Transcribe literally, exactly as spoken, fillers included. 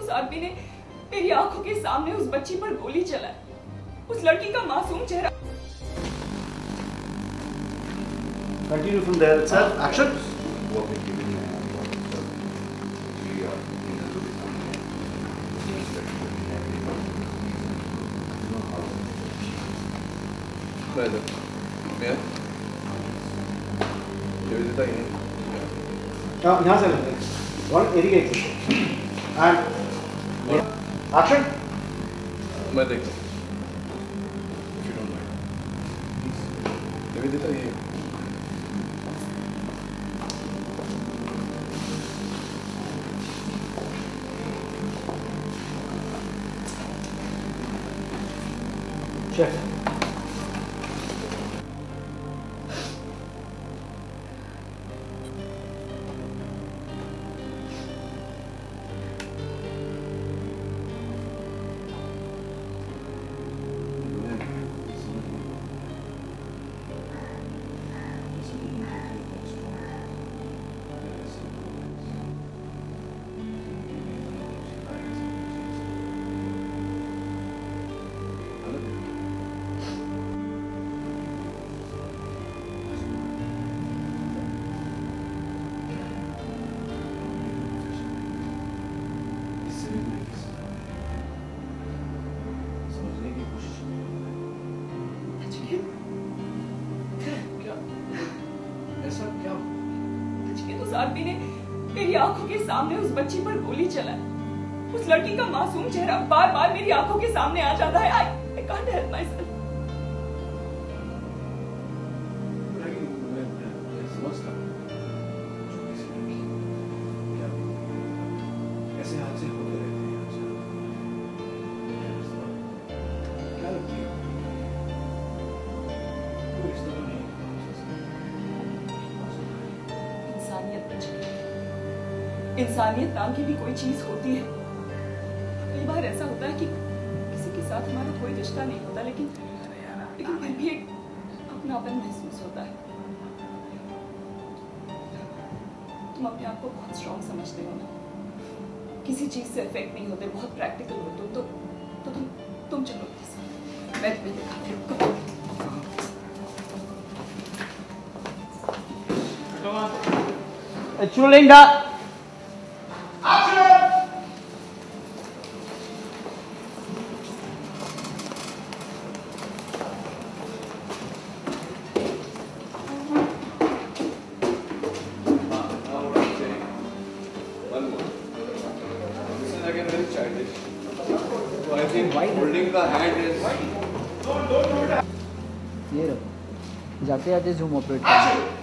उस आदमी ने मेरी आंखों के सामने उस बच्ची पर गोली चलाई, उस लड़की का मासूम चेहरा। Continue from there itself. Action. हाँ, यहाँ से लेते हैं। One irrigate and action. मैं देखता हूँ। If you don't mind. Nivedita ये Chef. आदमी ने मेरी आंखों के सामने उस बच्ची पर गोली चलाई, उस लड़की का मासूम चेहरा बार बार मेरी आंखों के सामने आ जाता है। I, I can't help myself. ऐसे हादसे होते रहते हैं। क्या लगती है? कोई रिश्ता तो नहीं। इंसानियत नाम की भी कोई चीज होती है। कई बार ऐसा होता है कि किसी के साथ हमारा कोई रिश्ता नहीं होता, लेकिन लेकिन फिर भी एक अपनापन महसूस होता है। तुम अपने आप को बहुत स्ट्रॉन्ग समझते हो ना, किसी चीज से इफेक्ट नहीं होते, बहुत प्रैक्टिकल होते हो, तो तो तुम तुम चलो मेरे साथ, मैं तुम्हें दिखाती हूँ। Chulinga. ये रहो, जाते जाते जूम ऑपरेट